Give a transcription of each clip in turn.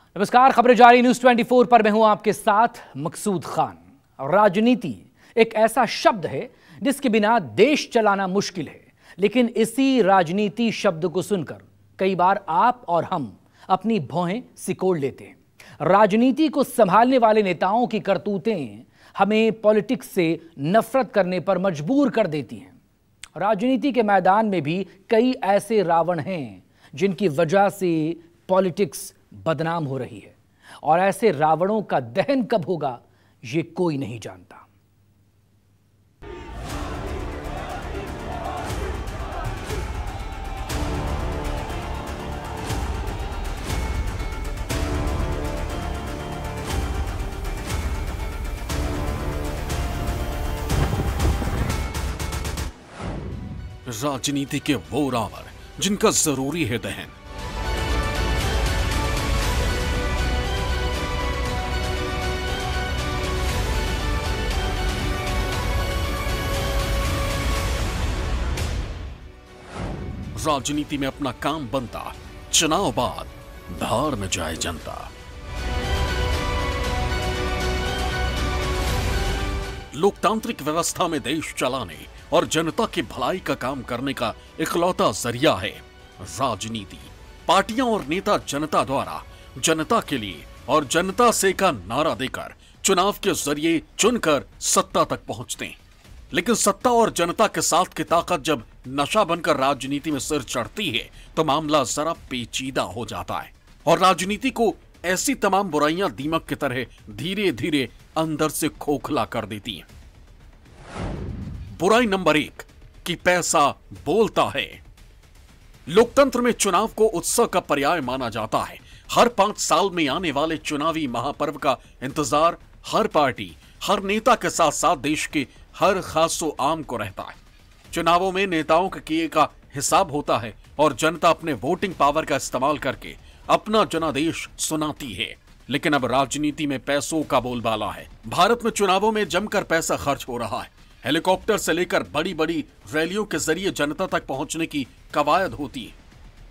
नमस्कार, खबरें जारी न्यूज 24 पर मैं हूं आपके साथ मकसूद खान। राजनीति एक ऐसा शब्द है जिसके बिना देश चलाना मुश्किल है, लेकिन इसी राजनीति शब्द को सुनकर कई बार आप और हम अपनी भौहें सिकोड़ लेते हैं। राजनीति को संभालने वाले नेताओं की करतूतें हमें पॉलिटिक्स से नफरत करने पर मजबूर कर देती हैं। राजनीति के मैदान में भी कई ऐसे रावण हैं जिनकी वजह से पॉलिटिक्स बदनाम हो रही है, और ऐसे रावणों का दहन कब होगा ये कोई नहीं जानता। राजनीति के वो रावण जिनका जरूरी है दहन। राजनीति में अपना काम बनता, चुनाव बाद धार में जाए जनता। लोकतांत्रिक व्यवस्था में देश चलाने और जनता की भलाई का काम करने का इकलौता जरिया है राजनीति। पार्टियां और नेता जनता द्वारा जनता के लिए और जनता से का नारा देकर चुनाव के जरिए चुनकर सत्ता तक पहुंचते हैं, लेकिन सत्ता और जनता के साथ की ताकत जब नशा बनकर राजनीति में सिर चढ़ती है तो मामला जरा पेचीदा हो जाता है, और राजनीति को ऐसी तमाम बुराइयां दीमक की तरह धीरे धीरे अंदर से खोखला कर देती हैं। बुराई नंबर 1 कि पैसा बोलता है। लोकतंत्र में चुनाव को उत्सव का पर्याय माना जाता है। हर 5 साल में आने वाले चुनावी महापर्व का इंतजार हर पार्टी, हर नेता के साथ साथ देश के हर खासो आम को रहता है। चुनावों में नेताओं के किए का हिसाब होता है और जनता अपने वोटिंग पावर का इस्तेमाल करके अपना जनादेश सुनाती है। लेकिन अब राजनीति में पैसों का बोलबाला है। भारत में चुनावों में जमकर पैसा खर्च हो रहा है। हेलीकॉप्टर से लेकर बड़ी बड़ी रैलियों के जरिए जनता तक पहुंचने की कवायद होती है।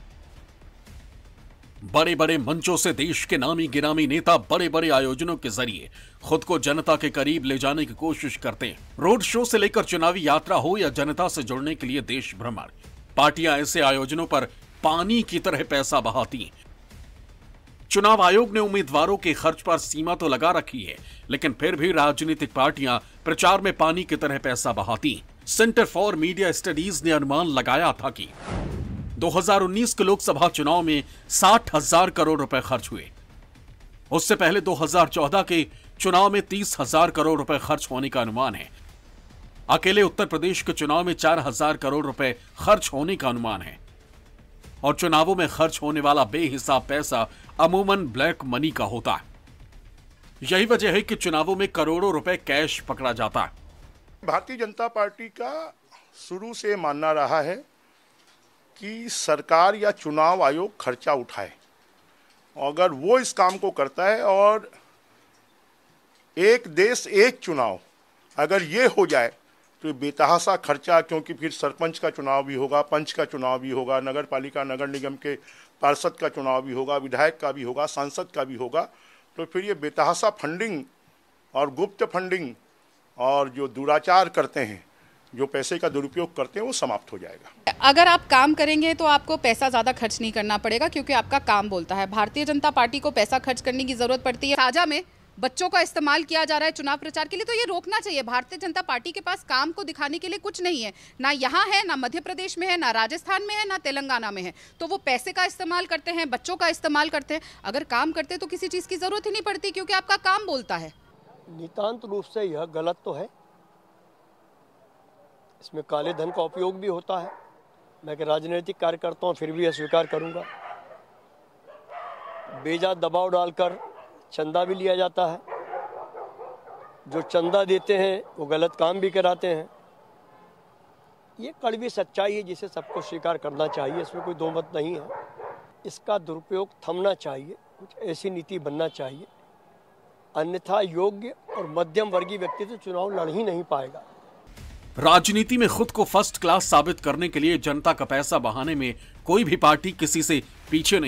बड़े बड़े मंचों से देश के नामी गिरामी नेता बड़े बड़े आयोजनों के जरिए खुद को जनता के करीब ले जाने की कोशिश करते हैं। रोड शो से लेकर चुनावी यात्रा हो या जनता से जुड़ने के लिए देश भ्रमण, पार्टियां ऐसे आयोजनों पर पानी की तरह पैसा बहाती हैं। चुनाव आयोग ने उम्मीदवारों के खर्च पर सीमा तो लगा रखी है, लेकिन फिर भी राजनीतिक पार्टियां प्रचार में पानी की तरह पैसा बहाती हैं। सेंटर फॉर मीडिया स्टडीज ने अनुमान लगाया था कि 2019 के लोकसभा चुनाव में 60,000 करोड़ रुपए खर्च हुए। उससे पहले 2014 के चुनाव में 30,000 करोड़ रुपए खर्च होने का अनुमान है। अकेले उत्तर प्रदेश के चुनाव में 4,000 करोड़ रुपए खर्च होने का अनुमान है, और चुनावों में खर्च होने वाला बेहिसाब पैसा अमूमन ब्लैक मनी का होता है। यही वजह है कि चुनावों में करोड़ों रुपए कैश पकड़ा जाता है। भारतीय जनता पार्टी का शुरू से मानना रहा है कि सरकार या चुनाव आयोग खर्चा उठाए, अगर वो इस काम को करता है और एक देश एक चुनाव अगर ये हो जाए तो बेतहासा खर्चा, क्योंकि फिर सरपंच का चुनाव भी होगा, पंच का चुनाव भी होगा, नगर पालिका नगर निगम के पार्षद का चुनाव भी होगा, विधायक का भी होगा, सांसद का भी होगा, तो फिर ये बेतहासा फंडिंग और गुप्त फंडिंग और जो दुराचार करते हैं, जो पैसे का दुरुपयोग करते हैं, वो समाप्त हो जाएगा। अगर आप काम करेंगे तो आपको पैसा ज़्यादा खर्च नहीं करना पड़ेगा, क्योंकि आपका काम बोलता है। भारतीय जनता पार्टी को पैसा खर्च करने की ज़रूरत पड़ती है। साझा में बच्चों का इस्तेमाल किया जा रहा है चुनाव प्रचार के लिए, तो ये रोकना चाहिए। भारतीय जनता पार्टी के पास काम को दिखाने के लिए कुछ नहीं है, ना यहाँ है, ना मध्य प्रदेश में है, ना राजस्थान में है, ना तेलंगाना में है। तो वो पैसे का इस्तेमाल करते हैं, बच्चों का इस्तेमाल करते हैं। अगर काम करते तो किसी चीज़ की ज़रूरत ही नहीं पड़ती, क्योंकि आपका काम बोलता है। नितांत रूप से यह गलत तो है। इसमें काले धन का उपयोग भी होता है। मैं एक राजनीतिक कार्यकर्ता हूँ, फिर भी अस्वीकार करूँगा। बेजा दबाव डालकर चंदा भी लिया जाता है। जो चंदा देते हैं वो गलत काम भी कराते हैं। ये कड़वी सच्चाई है जिसे सबको स्वीकार करना चाहिए, इसमें कोई दो मत नहीं है। इसका दुरुपयोग थमना चाहिए, कुछ ऐसी नीति बनना चाहिए, अन्यथा योग्य और मध्यम वर्गीय व्यक्ति तो चुनाव लड़ ही नहीं पाएगा। राजनीति में खुद को फर्स्ट क्लास साबित करने के लिए जनता का पैसा बहाने में कोई भी पार्टी किसी से पीछे नहीं है।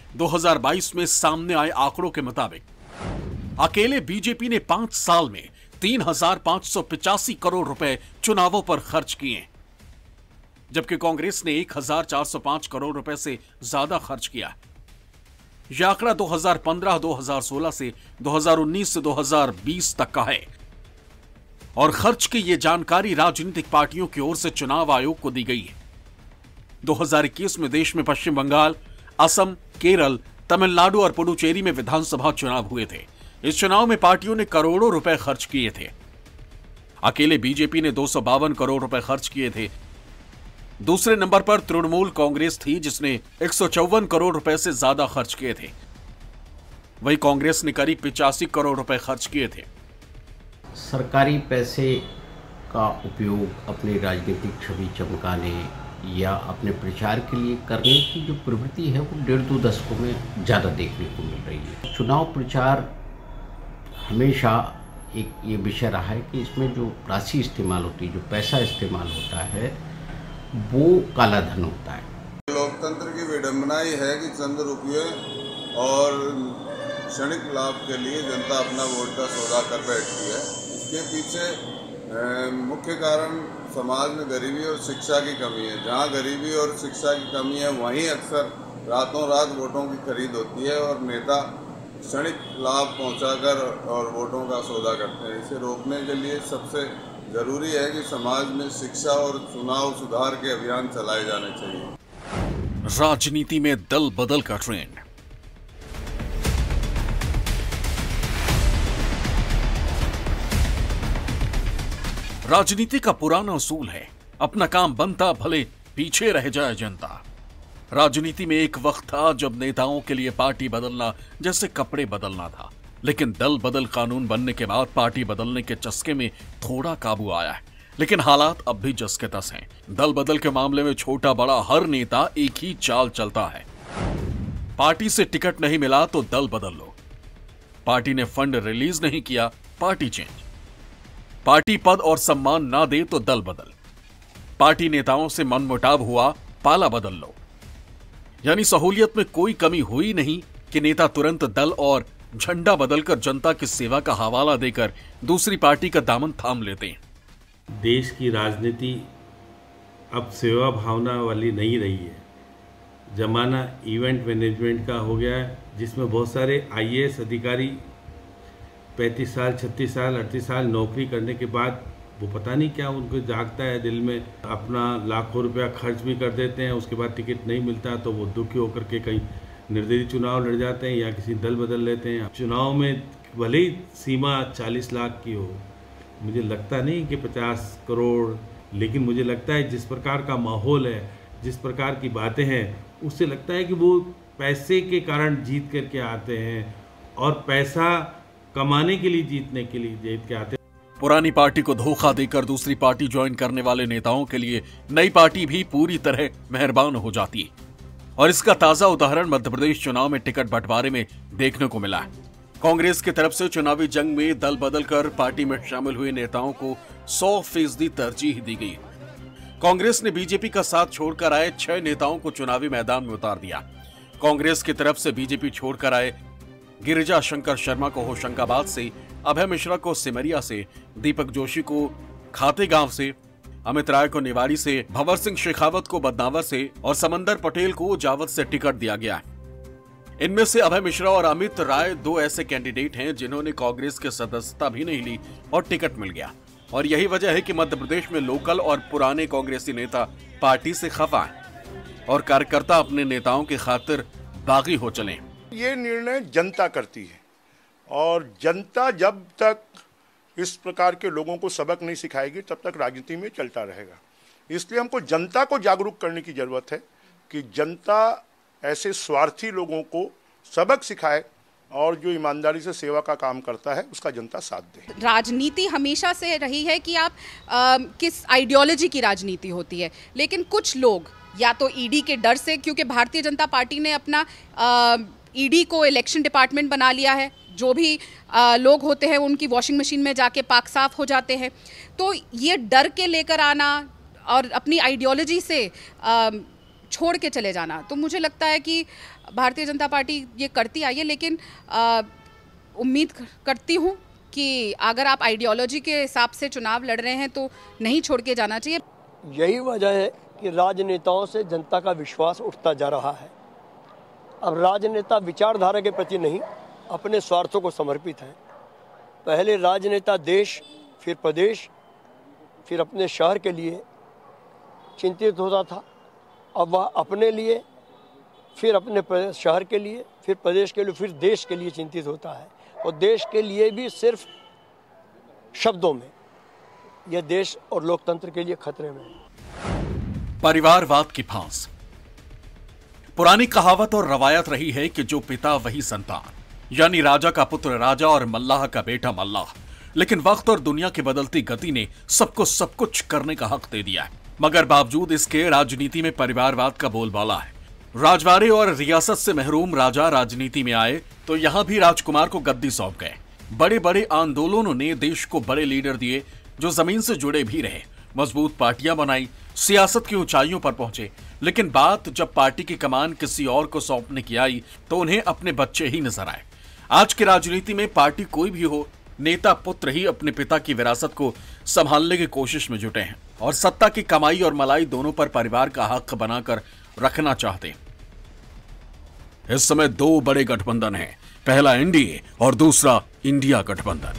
2022 में सामने आए आंकड़ों के मुताबिक अकेले बीजेपी ने 5 साल में 3,585 करोड़ रुपए चुनावों पर खर्च किए, जबकि कांग्रेस ने 1,405 करोड़ रुपए से ज्यादा खर्च किया। यह आंकड़ा 2015-2016 से 2019 से 2020 तक का है और खर्च की यह जानकारी राजनीतिक पार्टियों की ओर से चुनाव आयोग को दी गई है। 2021 में देश में पश्चिम बंगाल, असम, केरल, तमिलनाडु और पुडुचेरी में विधानसभा चुनाव हुए थे। इस चुनाव में पार्टियों ने करोड़ों रुपए खर्च किए थे। अकेले बीजेपी ने 252 करोड़ रुपए खर्च किए थे। दूसरे नंबर पर तृणमूल कांग्रेस थी, जिसने 154 करोड़ रुपए से ज्यादा खर्च किए थे। वहीं कांग्रेस ने करीब 85 करोड़ रुपए खर्च किए थे। सरकारी पैसे का उपयोग अपनी राजनीतिक छवि चमकाने या अपने प्रचार के लिए करने की जो प्रवृत्ति है वो 1.5-2 दशकों में ज़्यादा देखने को मिल रही है। चुनाव प्रचार हमेशा एक ये विषय रहा है कि इसमें जो राशि इस्तेमाल होती है, जो पैसा इस्तेमाल होता है, वो काला धन होता है। लोकतंत्र की विडंबना ही है कि चंद रुपये और क्षणिक लाभ के लिए जनता अपना वोट का सौदा कर बैठती है। इसके पीछे मुख्य कारण समाज में गरीबी और शिक्षा की कमी है। जहाँ गरीबी और शिक्षा की कमी है वहीं अक्सर रातों रात वोटों की खरीद होती है और नेता क्षणिक लाभ पहुंचाकर और वोटों का सौदा करते हैं। इसे रोकने के लिए सबसे जरूरी है कि समाज में शिक्षा और चुनाव सुधार के अभियान चलाए जाने चाहिए। राजनीति में दल बदल का ट्रेंड। राजनीति का पुराना उसूल है, अपना काम बनता भले पीछे रह जाए जनता। राजनीति में एक वक्त था जब नेताओं के लिए पार्टी बदलना जैसे कपड़े बदलना था, लेकिन दल बदल कानून बनने के बाद पार्टी बदलने के चस्के में थोड़ा काबू आया है। लेकिन हालात अब भी जस के तस हैं। दल बदल के मामले में छोटा बड़ा हर नेता एक ही चाल चलता है। पार्टी से टिकट नहीं मिला तो दल बदल लो, पार्टी ने फंड रिलीज नहीं किया, पार्टी चेंज, पार्टी पद और सम्मान ना दे तो दल बदल, पार्टी नेताओं से मनमुटाव हुआ, पाला बदल लो। यानी सहूलियत में कोई कमी हुई नहीं कि नेता तुरंत दल और झंडा बदलकर जनता की सेवा का हवाला देकर दूसरी पार्टी का दामन थाम लेते हैं। देश की राजनीति अब सेवा भावना वाली नहीं रही है। जमाना इवेंट मैनेजमेंट का हो गया है, जिसमें बहुत सारे आईएएस अधिकारी 35 साल, 36 साल, 38 साल नौकरी करने के बाद वो पता नहीं क्या उनको जागता है दिल में, अपना लाखों रुपया खर्च भी कर देते हैं। उसके बाद टिकट नहीं मिलता तो वो दुखी होकर के कहीं निर्दलीय चुनाव लड़ जाते हैं या किसी दल बदल लेते हैं। चुनाव में भले ही सीमा 40 लाख की हो, मुझे लगता नहीं कि 50 करोड़, लेकिन मुझे लगता है जिस प्रकार का माहौल है, जिस प्रकार की बातें हैं, उससे लगता है कि वो पैसे के कारण जीत करके आते हैं और पैसा कमाने के लिए जीतने के लिए जीत के आते हैं। पुरानी पार्टी को धोखा देकर दूसरी पार्टी ज्वाइन करने वाले नेताओं के लिए नई पार्टी भी पूरी तरह मेहरबान हो जाती है और इसका ताजा उदाहरण मध्य प्रदेश चुनाव में टिकट बंटवारे में देखने को मिला है। कांग्रेस की तरफ से चुनावी जंग में दल बदलकर पार्टी में शामिल हुए नेताओं को 100% तरजीह दी गई। कांग्रेस ने बीजेपी का साथ छोड़कर आए 6 नेताओं को चुनावी मैदान में उतार दिया। कांग्रेस की तरफ से बीजेपी छोड़कर आए गिरिजा शंकर शर्मा को होशंगाबाद से, अभय मिश्रा को सिमरिया से, दीपक जोशी को खातेगांव से, अमित राय को निवाड़ी से, भंवर सिंह शेखावत को बदनावर से और समंदर पटेल को जावत से टिकट दिया गया है। इनमें से अभय मिश्रा और अमित राय 2 ऐसे कैंडिडेट हैं जिन्होंने कांग्रेस की सदस्यता भी नहीं ली और टिकट मिल गया। और यही वजह है कि मध्य प्रदेश में लोकल और पुराने कांग्रेसी नेता पार्टी से खफा हैं और कार्यकर्ता अपने नेताओं की खातिर बागी हो चले। ये निर्णय जनता करती है और जनता जब तक इस प्रकार के लोगों को सबक नहीं सिखाएगी तब तक राजनीति में चलता रहेगा। इसलिए हमको जनता को जागरूक करने की जरूरत है कि जनता ऐसे स्वार्थी लोगों को सबक सिखाए और जो ईमानदारी से सेवा का काम करता है उसका जनता साथ दे। राजनीति हमेशा से रही है कि आप किस आइडियोलॉजी की राजनीति होती है, लेकिन कुछ लोग या तो ईडी के डर से, क्योंकि भारतीय जनता पार्टी ने अपना ईडी को इलेक्शन डिपार्टमेंट बना लिया है, जो भी लोग होते हैं उनकी वॉशिंग मशीन में जाके पाक साफ हो जाते हैं। तो ये डर के लेकर आना और अपनी आइडियोलॉजी से छोड़ के चले जाना, तो मुझे लगता है कि भारतीय जनता पार्टी ये करती आई है, लेकिन उम्मीद करती हूँ कि अगर आप आइडियोलॉजी के हिसाब से चुनाव लड़ रहे हैं तो नहीं छोड़ के जाना चाहिए। यही वजह है कि राजनेताओं से जनता का विश्वास उठता जा रहा है। अब राजनेता विचारधारा के प्रति नहीं, अपने स्वार्थों को समर्पित हैं। पहले राजनेता देश, फिर प्रदेश, फिर अपने शहर के लिए चिंतित होता था। अब वह अपने लिए, फिर अपने शहर के लिए, फिर प्रदेश के लिए, फिर देश के लिए चिंतित होता है। और देश के लिए भी सिर्फ शब्दों में। यह देश और लोकतंत्र के लिए खतरे में है। परिवारवाद की फांस। पुरानी कहावत और रवायत रही है कि जो पिता वही संतान, यानी राजा का पुत्र राजा और मल्लाह का बेटा मल्लाह। लेकिन वक्त और दुनिया की बदलती गति ने सबको सब कुछ करने का हक दे दिया है, मगर बावजूद इसके राजनीति में परिवारवाद का बोलबाला है। राजवाड़े और रियासत से महरूम राजा राजनीति में आए तो यहां भी राजकुमार को गद्दी सौंप गए। बड़े बड़े आंदोलनों ने देश को बड़े लीडर दिए जो जमीन से जुड़े भी रहे, मजबूत पार्टियां बनाई, सियासत की ऊंचाइयों पर पहुंचे। लेकिन बात जब पार्टी की कमान किसी और को सौंपने की आई तो उन्हें अपने बच्चे ही नजर आए। आज की राजनीति में पार्टी कोई भी हो, नेता पुत्र ही अपने पिता की विरासत को संभालने की कोशिश में जुटे हैं और सत्ता की कमाई और मलाई दोनों पर परिवार का हक बनाकर रखना चाहते हैं। इस समय दो बड़े गठबंधन हैं, पहला एनडीए और दूसरा इंडिया गठबंधन।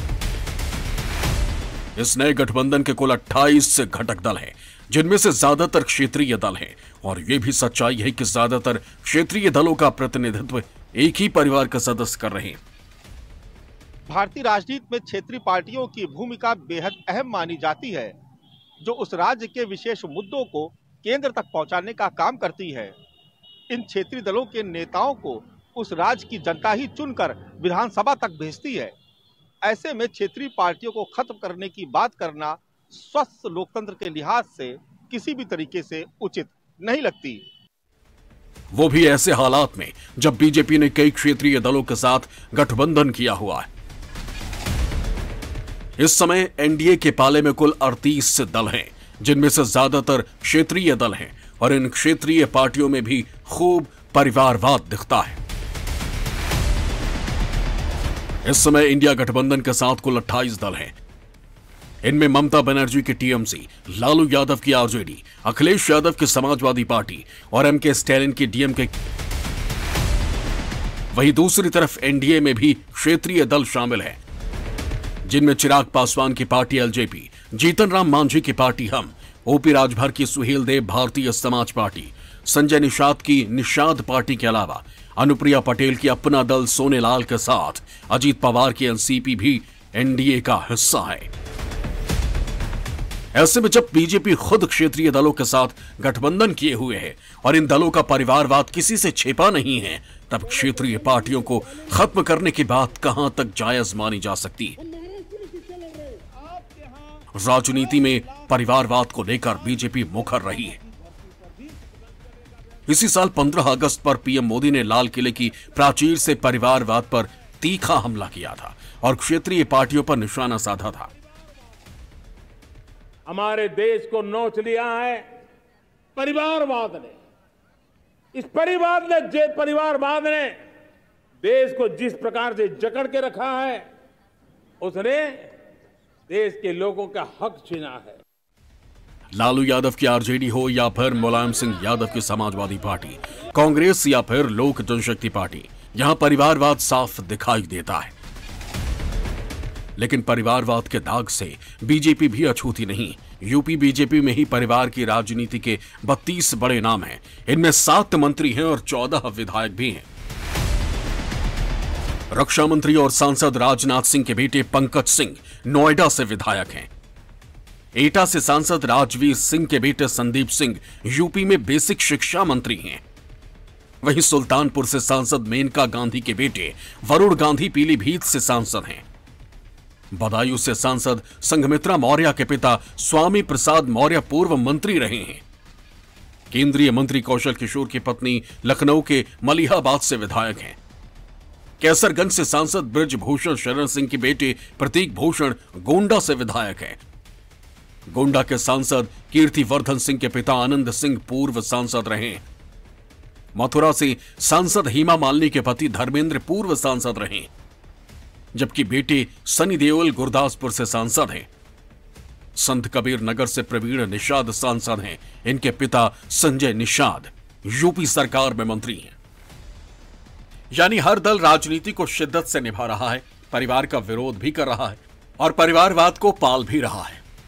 इस नए गठबंधन के कुल 28 घटक दल हैं, जिनमें से ज्यादातर क्षेत्रीय दल हैं। और यह भी सच्चाई है कि ज्यादातर क्षेत्रीय दलों का प्रतिनिधित्व एक ही परिवार के सदस्य कर रहे हैं। भारतीय राजनीति में क्षेत्रीय पार्टियों की भूमिका बेहद अहम मानी जाती है, जो उस राज्य के विशेष मुद्दों को केंद्र तक पहुंचाने का काम करती है। इन क्षेत्रीय दलों के नेताओं को उस राज्य की जनता ही चुनकर विधानसभा तक भेजती है। ऐसे में क्षेत्रीय पार्टियों को खत्म करने की बात करना स्वस्थ लोकतंत्र के लिहाज से किसी भी तरीके से उचित नहीं लगती। वो भी ऐसे हालात में जब बीजेपी ने कई क्षेत्रीय दलों के साथ गठबंधन किया हुआ है। इस समय एनडीए के पाले में कुल 38 दल हैं, जिनमें से ज्यादातर क्षेत्रीय दल हैं और इन क्षेत्रीय पार्टियों में भी खूब परिवारवाद दिखता है। इस समय इंडिया गठबंधन के साथ कुल 28 दल हैं। इनमें ममता बनर्जी की टीएमसी, लालू यादव की आरजेडी, अखिलेश यादव की समाजवादी पार्टी और एमके स्टैलिन की डीएमके। वहीं दूसरी तरफ एनडीए में भी क्षेत्रीय दल शामिल हैं, जिनमें चिराग पासवान की पार्टी एलजेपी, जीतन राम मांझी की पार्टी हम, ओपी राजभर की सुहेल देव भारतीय समाज पार्टी, संजय निषाद की निषाद पार्टी के अलावा अनुप्रिया पटेल की अपना दल सोनेलाल के साथ अजीत पवार की एनसीपी भी एनडीए का हिस्सा है। ऐसे में जब बीजेपी खुद क्षेत्रीय दलों के साथ गठबंधन किए हुए है और इन दलों का परिवारवाद किसी से छिपा नहीं है, तब क्षेत्रीय पार्टियों को खत्म करने की बात कहां तक जायज मानी जा सकती है। राजनीति में परिवारवाद को लेकर बीजेपी मुखर रही है। इसी साल 15 अगस्त पर पीएम मोदी ने लाल किले की प्राचीर से परिवारवाद पर तीखा हमला किया था और क्षेत्रीय पार्टियों पर निशाना साधा था। हमारे देश को नोच लिया है परिवारवाद ने। इस परिवारवाद ने देश को जिस प्रकार से जकड़ के रखा है, उसने देश के लोगों का हक छीना है। लालू यादव की आरजेडी हो या फिर मुलायम सिंह यादव की समाजवादी पार्टी, कांग्रेस या फिर लोक जनशक्ति पार्टी, यहां परिवारवाद साफ दिखाई देता है। लेकिन परिवारवाद के दाग से बीजेपी भी अछूती नहीं। यूपी बीजेपी में ही परिवार की राजनीति के 32 बड़े नाम हैं। इनमें 7 मंत्री हैं और 14 विधायक भी हैं। रक्षा मंत्री और सांसद राजनाथ सिंह के बेटे पंकज सिंह नोएडा से विधायक हैं। एटा से सांसद राजवीर सिंह के बेटे संदीप सिंह यूपी में बेसिक शिक्षा मंत्री हैं। वहीं सुल्तानपुर से सांसद मेनका गांधी के बेटे वरुण गांधी पीलीभीत से सांसद हैं। बदायूं से सांसद संघमित्रा मौर्य के पिता स्वामी प्रसाद मौर्य पूर्व मंत्री रहे हैं। केंद्रीय मंत्री कौशल किशोर की पत्नी लखनऊ के मलिहाबाद से विधायक हैं। कैसरगंज से सांसद ब्रजभूषण शरण सिंह के बेटे प्रतीक भूषण गोंडा से विधायक हैं। गोंडा के सांसद कीर्तिवर्धन सिंह के पिता आनंद सिंह पूर्व सांसद रहे। मथुरा से सांसद हेमा मालिनी के पति धर्मेंद्र पूर्व सांसद रहे, जबकि बेटे सनी देओल गुरदासपुर से सांसद हैं। संत कबीर नगर से प्रवीण निषाद सांसद हैं। इनके पिता संजय निषाद यूपी सरकार में मंत्री हैं। यानी हर दल राजनीति को शिद्दत से निभा रहा है, परिवार का विरोध भी कर रहा है और परिवारवाद को पाल भी रहा है।